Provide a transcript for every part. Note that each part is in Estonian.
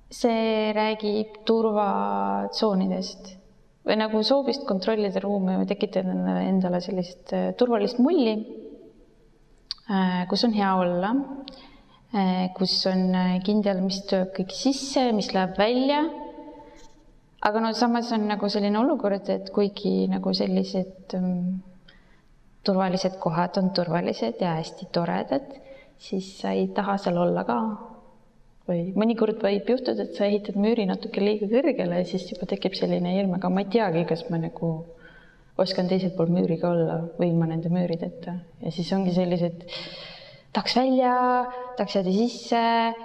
See räägib turvatsoonidest või nagu soovist kontrollida ruumi või tekitada endale sellist turvalist mulli, kus on hea olla, kus on kindel, mis tööb kõik sisse, mis läheb välja. Aga no samas on nagu selline olukord, et kuigi nagu sellised turvalised kohad on turvalised ja hästi toredad, siis sa ei taha seal olla ka. Või mõnikord võib juhtuda, et sa ehitad müüri natuke liiga kõrgele ja siis juba tekib selline hirm, aga ma ei teagi, kas ma nagu oskan teisel pool müüri ka olla või ilma nende müürideta. Ja siis ongi sellised, tahaks välja, tahaks jääda sisse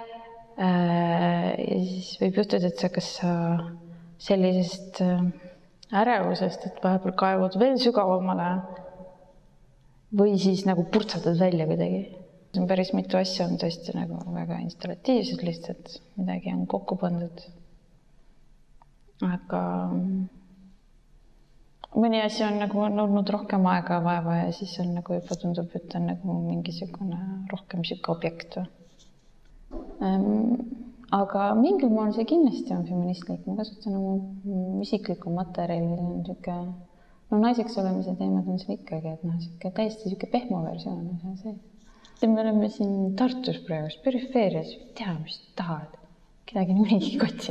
ja siis võib juhtuda, et kas sa sellisest ärevusest, et vahepeal kaevud veel sügavamale või siis nagu purtsatad välja kuidagi. Päris mitu asja on tõesti nagu väga installatiivsed lihtsalt, midagi on kokku pandud. Aga mõni asi on nagu olnud rohkem aega vaeva ja siis on nagu juba tundub, et on nagu mingisugune rohkem siuke objekt. Aga mingil moel see kindlasti on feministlik. Ma kasutan oma isiklikku materjali, siuke, no naiseks olemise teemad on seal ikkagi, et siuke täiesti siuke pehmo versioon on see. Me oleme siin Tartus praegu, perifeerias, ei tea, mis tahad. Kedagi niigi kotsi.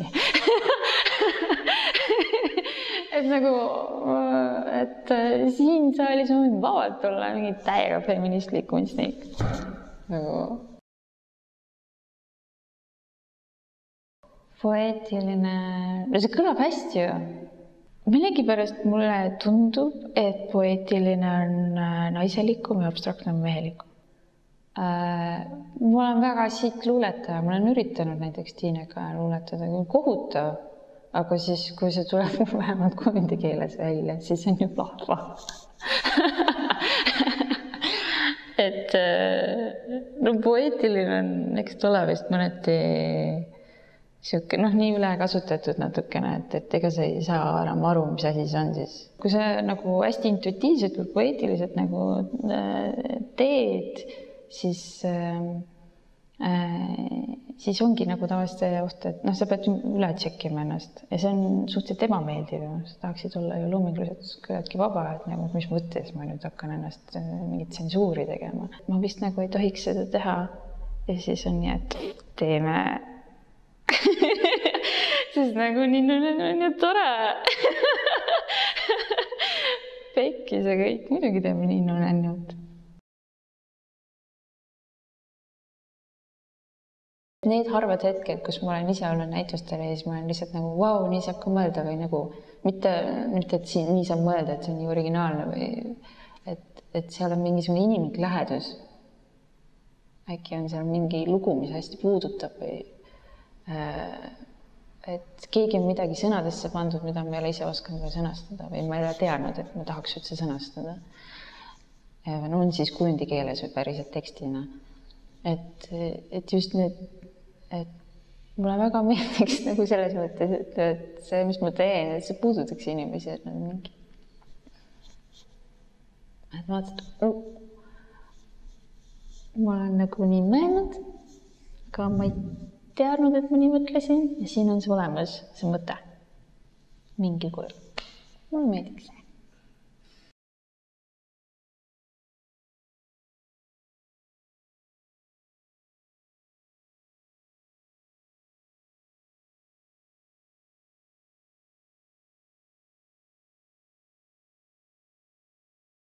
Et nagu, et siin saalis on vabalt olla mingi täiega feministlik kunstnik. Poeetiline, no see kõlab hästi ju. Millegipärast mulle tundub, et poeetiline on naiselikum ja abstraktne on mehelikum. Ma olen väga siit luuletaja, ma olen üritanud näiteks Tiinega luuletada, kui kohutav, aga siis, kui see tuleb vähemalt kujundi keeles välja, siis on ju lahva. Et no poeetiline on, eks tule vist mõneti siuke, nii üle kasutatud natukene, et ega sa ei saa enam aru, mis asi see on siis. Kui sa nagu hästi intuitiivselt või poeetiliselt nagu teed, siis ongi nagu tavaliselt see oht, et sa pead üle tšekkima ennast ja see on suhteliselt ebameeldiv. Sa tahaksid olla ju loominguliselt küllaltki vaba, et nagu, mis mõttes ma nüüd hakkan ennast mingit tsensuuri tegema. Ma vist nagu ei tohiks seda teha ja siis on nii, et teeme. Sest nagu nii on ju tore. Pekki see kõik, muidugi teeme nii on nüüd. Need harvad hetked, kus ma olen ise olnud näitustel ja siis ma olen lihtsalt nagu, vau, nii saab ka mõelda või nagu, mitte et siin nii saab mõelda, et see on nii originaalne või et seal on mingisugune inimlik lähedus. Äkki on seal mingi lugu, mis hästi puudutab või et keegi on midagi sõnadesse pandud, mida ma ei ole ise osanud veel sõnastada või ma ei ole teadnud, et ma tahaks üldse sõnastada. On siis kujundi keeles või päriselt tekstina. Et just need, et mulle väga meeldiks nagu selles mõttes, et see, mis ma teen, et see puudutaks inimesi, et nad mingi. Et vaatad, ma olen nagu nii mõelnud, aga ma ei teadnud, et ma nii mõtlesin ja siin on see olemas, see mõte. Mingil kujul. Mulle meeldiks.